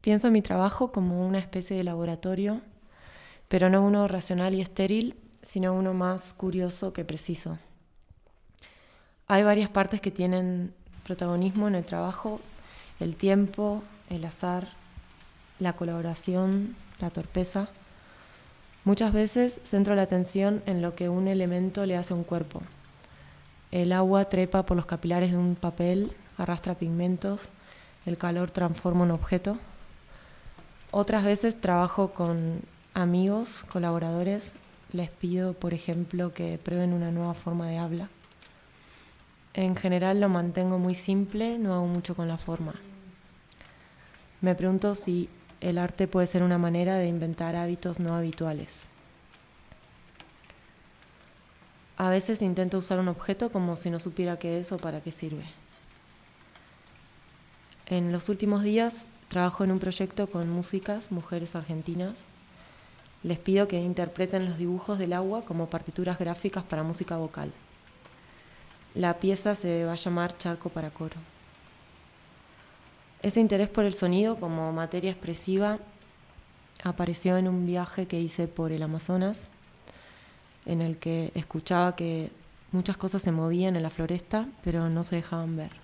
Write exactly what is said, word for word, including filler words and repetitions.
Pienso en mi trabajo como una especie de laboratorio, pero no uno racional y estéril, sino uno más curioso que preciso. Hay varias partes que tienen protagonismo en el trabajo: el tiempo, el azar, la colaboración, la torpeza. Muchas veces centro la atención en lo que un elemento le hace a un cuerpo. El agua trepa por los capilares de un papel, arrastra pigmentos, el calor transforma un objeto. Otras veces trabajo con amigos, colaboradores. Les pido, por ejemplo, que prueben una nueva forma de habla. En general lo mantengo muy simple, no hago mucho con la forma. Me pregunto si el arte puede ser una manera de inventar hábitos no habituales. A veces intento usar un objeto como si no supiera qué es o para qué sirve. En los últimos días trabajo en un proyecto con músicas, mujeres argentinas. Les pido que interpreten los dibujos del agua como partituras gráficas para música vocal. La pieza se va a llamar Charco para coro. Ese interés por el sonido como materia expresiva apareció en un viaje que hice por el Amazonas, en el que escuchaba que muchas cosas se movían en la floresta, pero no se dejaban ver.